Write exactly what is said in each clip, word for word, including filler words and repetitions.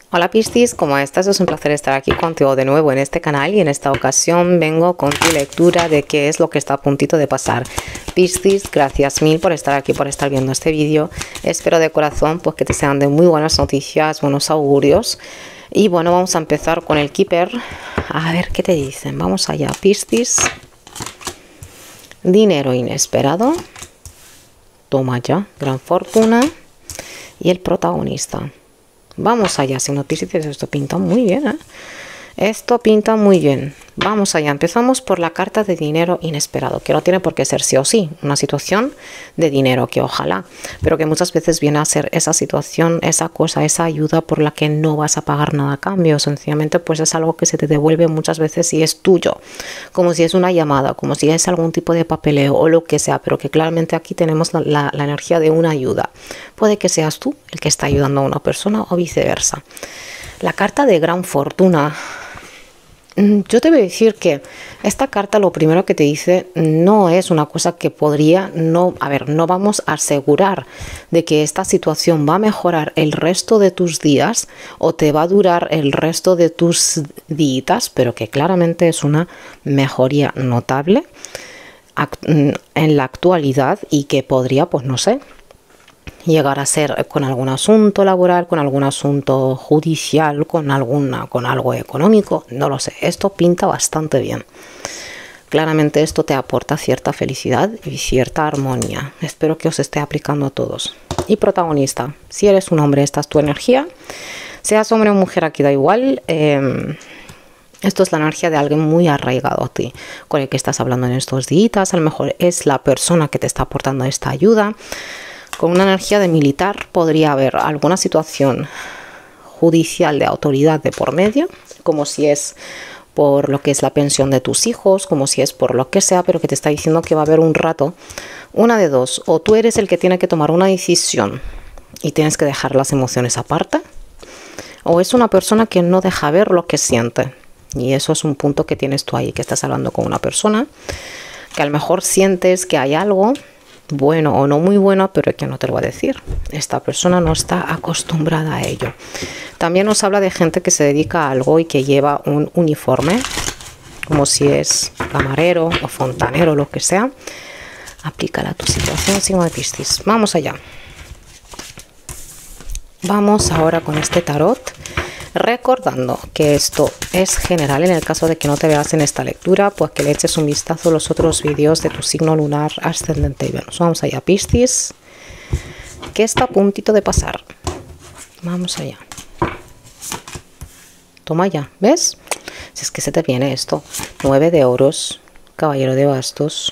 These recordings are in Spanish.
Hola Piscis, ¿cómo estás? Es un placer estar aquí contigo de nuevo en este canal y en esta ocasión vengo con tu lectura de qué es lo que está a puntito de pasar. Piscis, gracias mil por estar aquí, por estar viendo este vídeo. Espero de corazón pues que te sean de muy buenas noticias, buenos augurios. Y bueno, vamos a empezar con el Keeper. A ver qué te dicen. Vamos allá, Piscis. Dinero inesperado. Toma ya, gran fortuna. Y el protagonista. Vamos allá, signo Piscis, esto pinta muy bien, ¿eh? Esto pinta muy bien. Vamos allá, empezamos por la carta de dinero inesperado, que no tiene por qué ser sí o sí, una situación de dinero, que ojalá, pero que muchas veces viene a ser esa situación, esa cosa, esa ayuda por la que no vas a pagar nada a cambio, sencillamente pues es algo que se te devuelve muchas veces si es tuyo, como si es una llamada, como si es algún tipo de papeleo o lo que sea, pero que claramente aquí tenemos la, la, la energía de una ayuda. Puede que seas tú el que está ayudando a una persona o viceversa. La carta de gran fortuna. Yo te voy a decir que esta carta lo primero que te dice no es una cosa que podría, no, a ver, no vamos a asegurar de que esta situación va a mejorar el resto de tus días o te va a durar el resto de tus días, pero que claramente es una mejoría notable en la actualidad y que podría, pues no sé, llegar a ser con algún asunto laboral, con algún asunto judicial, con alguna, con algo económico, no lo sé. Esto pinta bastante bien. Claramente esto te aporta cierta felicidad y cierta armonía. Espero que os esté aplicando a todos. Y protagonista, si eres un hombre, esta es tu energía. Seas hombre o mujer, aquí da igual. Eh, Esto es la energía de alguien muy arraigado a ti, con el que estás hablando en estos días. A lo mejor es la persona que te está aportando esta ayuda. Con una energía de militar podría haber alguna situación judicial de autoridad de por medio, como si es por lo que es la pensión de tus hijos, como si es por lo que sea, pero que te está diciendo que va a haber un rato, una de dos, o tú eres el que tiene que tomar una decisión y tienes que dejar las emociones aparte, o es una persona que no deja ver lo que siente. Y eso es un punto que tienes tú ahí, que estás hablando con una persona que a lo mejor sientes que hay algo bueno o no muy bueno, pero que no te lo va a decir. Esta persona no está acostumbrada a ello. También nos habla de gente que se dedica a algo y que lleva un uniforme, como si es camarero o fontanero, lo que sea. Aplícala a tu situación, signo de Piscis. Vamos allá. Vamos ahora con este tarot. Recordando que esto es general, en el caso de que no te veas en esta lectura, pues que le eches un vistazo a los otros vídeos de tu signo lunar, ascendente y Venus. Vamos allá, Piscis, que está a puntito de pasar. Vamos allá. Toma ya, ¿ves? Si es que se te viene esto. Nueve de oros, caballero de bastos.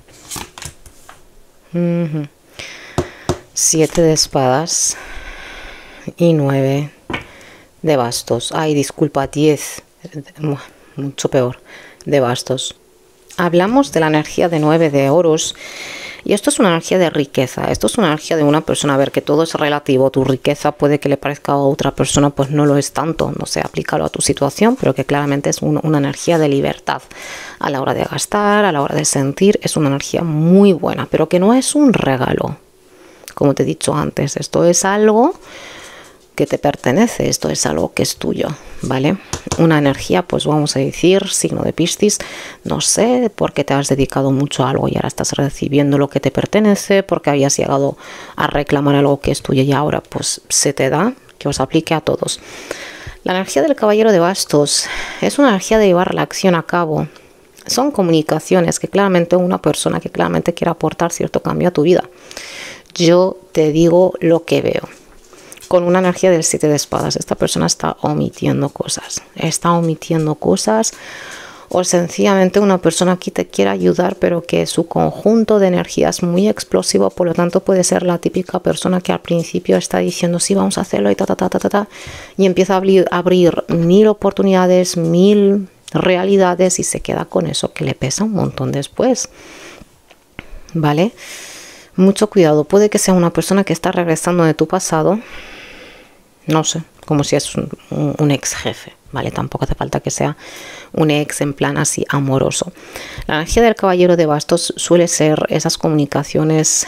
Uh-huh. Siete de espadas y nueve de bastos. Ay, disculpa, diez, mucho peor, de bastos. Hablamos de la energía de nueve de oros y esto es una energía de riqueza. Esto es una energía de una persona. A ver, que todo es relativo. Tu riqueza puede que le parezca a otra persona, pues no lo es tanto. No sé, aplícalo a tu situación, pero que claramente es un, una energía de libertad a la hora de gastar, a la hora de sentir. Es una energía muy buena, pero que no es un regalo. Como te he dicho antes, esto es algo que te pertenece, esto es algo que es tuyo, ¿vale? Una energía, pues vamos a decir, signo de Piscis, no sé, porque te has dedicado mucho a algo y ahora estás recibiendo lo que te pertenece, porque habías llegado a reclamar algo que es tuyo y ahora pues se te da, que os aplique a todos. La energía del caballero de bastos es una energía de llevar la acción a cabo. Son comunicaciones que claramente una persona que claramente quiere aportar cierto cambio a tu vida. Yo te digo lo que veo. Con una energía del siete de espadas, esta persona está omitiendo cosas, está omitiendo cosas o sencillamente una persona aquí te quiere ayudar, pero que su conjunto de energía es muy explosivo, por lo tanto puede ser la típica persona que al principio está diciendo sí, vamos a hacerlo y ta, ta, ta, ta, ta, ta, y empieza a abrir, a abrir mil oportunidades, mil realidades y se queda con eso que le pesa un montón después, ¿vale? Mucho cuidado, puede que sea una persona que está regresando de tu pasado. No sé, como si es un, un, un ex jefe, ¿vale? Tampoco hace falta que sea un ex en plan así amoroso. La energía del caballero de bastos suele ser esas comunicaciones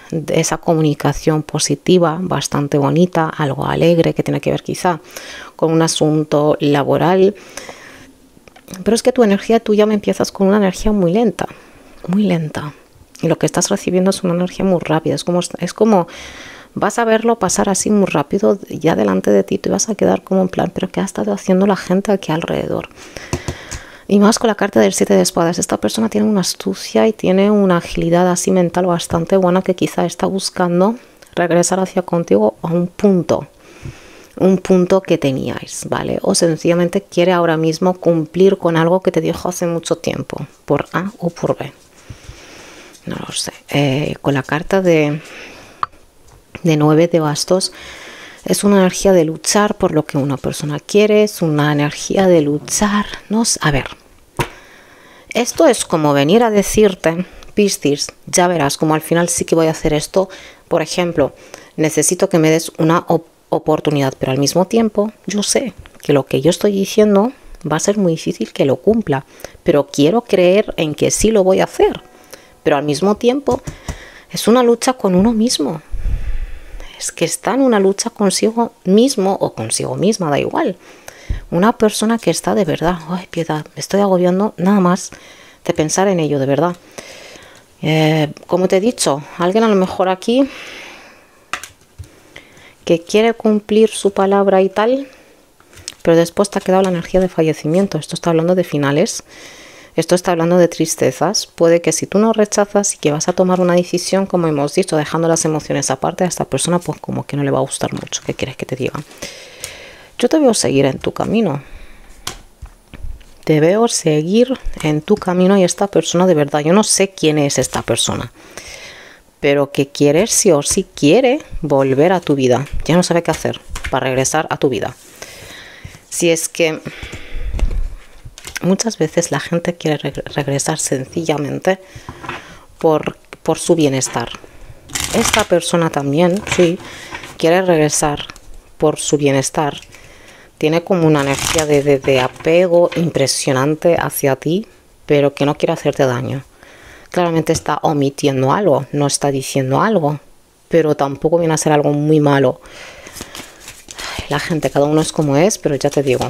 de esa comunicación positiva, bastante bonita, algo alegre que tiene que ver quizá con un asunto laboral. Pero es que tu energía, tú ya me empiezas con una energía muy lenta, muy lenta. Y lo que estás recibiendo es una energía muy rápida. Es como, es como vas a verlo pasar así muy rápido ya delante de ti. Te vas a quedar como en plan, ¿pero qué ha estado haciendo la gente aquí alrededor? Y más con la carta del siete de espadas. Esta persona tiene una astucia y tiene una agilidad así mental bastante buena, que quizá está buscando regresar hacia contigo a un punto. Un punto que teníais, ¿vale? O sencillamente quiere ahora mismo cumplir con algo que te dijo hace mucho tiempo. Por A o por B. No lo sé. Eh, con la carta de, de nueve de bastos. Es una energía de luchar por lo que una persona quiere, es una energía de luchar. No, a ver, esto es como venir a decirte, Piscis, ya verás como al final sí que voy a hacer esto. Por ejemplo, necesito que me des una op oportunidad, pero al mismo tiempo yo sé que lo que yo estoy diciendo va a ser muy difícil que lo cumpla, pero quiero creer en que sí lo voy a hacer. Pero al mismo tiempo es una lucha con uno mismo. Es que está en una lucha consigo mismo o consigo misma, da igual. Una persona que está de verdad, ay, piedad, me estoy agobiando nada más de pensar en ello, de verdad. Eh, como te he dicho, alguien a lo mejor aquí que quiere cumplir su palabra y tal, pero después te ha quedado la energía de fallecimiento. Esto está hablando de finales. Esto está hablando de tristezas. Puede que si tú no rechazas y que vas a tomar una decisión, como hemos dicho, dejando las emociones aparte, a esta persona pues como que no le va a gustar mucho. ¿Qué quieres que te diga? Yo te veo seguir en tu camino. Te veo seguir en tu camino y esta persona de verdad, yo no sé quién es esta persona, pero que quiere, sí o sí quiere volver a tu vida. Ya no sabe qué hacer para regresar a tu vida. Si es que muchas veces la gente quiere re regresar sencillamente por, por su bienestar. Esta persona también, sí, quiere regresar por su bienestar. Tiene como una energía de, de, de apego impresionante hacia ti, pero que no quiere hacerte daño. Claramente está omitiendo algo, no está diciendo algo, pero tampoco viene a ser algo muy malo. La gente, cada uno es como es, pero ya te digo.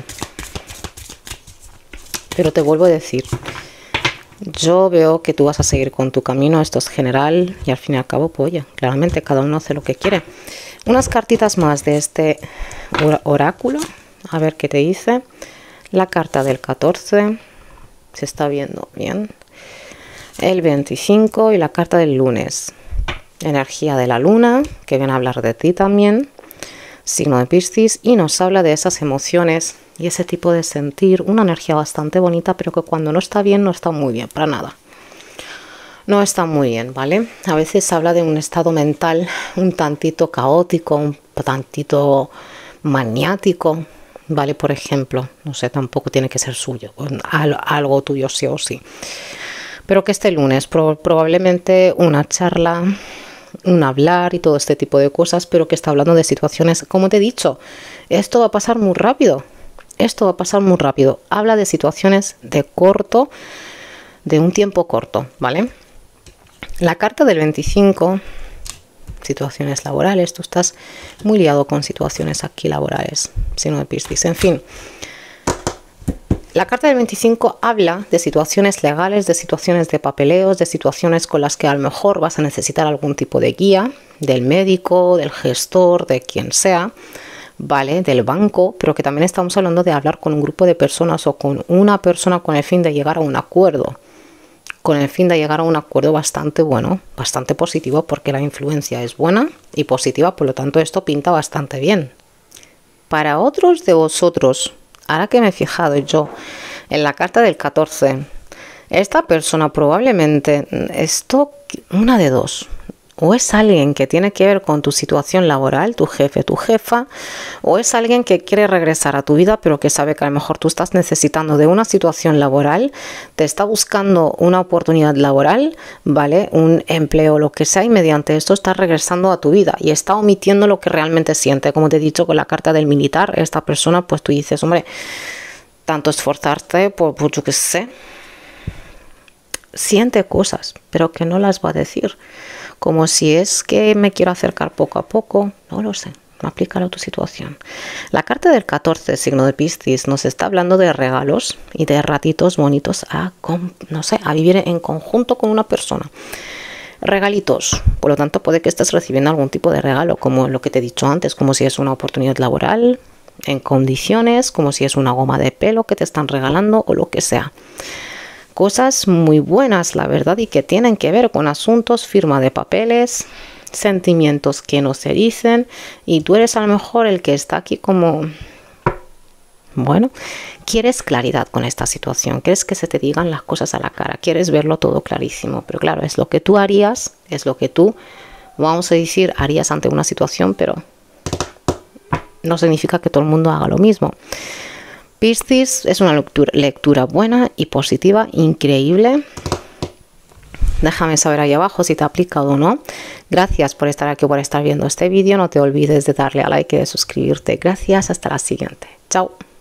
Pero te vuelvo a decir, yo veo que tú vas a seguir con tu camino, esto es general y al fin y al cabo, pues oye, claramente cada uno hace lo que quiere. Unas cartitas más de este oráculo, a ver qué te dice. La carta del catorce, se está viendo bien. El veinticinco y la carta del lunes. Energía de la luna, que viene a hablar de ti también. Signo de Piscis y nos habla de esas emociones y ese tipo de sentir, una energía bastante bonita, pero que cuando no está bien, no está muy bien, para nada. No está muy bien, ¿vale? A veces habla de un estado mental un tantito caótico, un tantito maniático, ¿vale? Por ejemplo, no sé, tampoco tiene que ser suyo, algo tuyo sí o sí. Pero que este lunes, pro probablemente una charla, un hablar y todo este tipo de cosas, pero que está hablando de situaciones, como te he dicho, esto va a pasar muy rápido, esto va a pasar muy rápido. Habla de situaciones de corto, de un tiempo corto, ¿vale? La carta del veinticinco, situaciones laborales, tú estás muy liado con situaciones aquí laborales, signo de Piscis, en fin. La carta del veinticinco habla de situaciones legales, de situaciones de papeleos, de situaciones con las que a lo mejor vas a necesitar algún tipo de guía, del médico, del gestor, de quien sea, ¿vale? Del banco, pero que también estamos hablando de hablar con un grupo de personas o con una persona con el fin de llegar a un acuerdo. Con el fin de llegar a un acuerdo bastante bueno, bastante positivo, porque la influencia es buena y positiva, por lo tanto esto pinta bastante bien. Para otros de vosotros, ahora que me he fijado yo en la carta del catorce, esta persona probablemente, esto, una de dos, o es alguien que tiene que ver con tu situación laboral, tu jefe, tu jefa, o es alguien que quiere regresar a tu vida, pero que sabe que a lo mejor tú estás necesitando de una situación laboral, te está buscando una oportunidad laboral, ¿vale? Un empleo, lo que sea, y mediante esto está regresando a tu vida y está omitiendo lo que realmente siente. Como te he dicho con la carta del militar, esta persona, pues tú dices, hombre, tanto esforzarte por, por yo qué sé, siente cosas, pero que no las va a decir. como si es que me quiero acercar poco a poco, no lo sé. Aplícalo a tu situación. La carta del catorce, signo de Piscis, nos está hablando de regalos y de ratitos bonitos a, no sé, a vivir en conjunto con una persona. Regalitos, por lo tanto puede que estés recibiendo algún tipo de regalo, como lo que te he dicho antes, como si es una oportunidad laboral en condiciones, como si es una goma de pelo que te están regalando o lo que sea. Cosas muy buenas, la verdad, y que tienen que ver con asuntos, firma de papeles, sentimientos que no se dicen, y tú eres a lo mejor el que está aquí como, bueno, quieres claridad con esta situación, quieres que se te digan las cosas a la cara, quieres verlo todo clarísimo, pero claro, es lo que tú harías, es lo que tú, vamos a decir, harías ante una situación, pero no significa que todo el mundo haga lo mismo. Piscis es una lectura, lectura buena y positiva, increíble. Déjame saber ahí abajo si te ha aplicado o no. Gracias por estar aquí, por estar viendo este vídeo. No te olvides de darle a like y de suscribirte. Gracias, hasta la siguiente. Chao.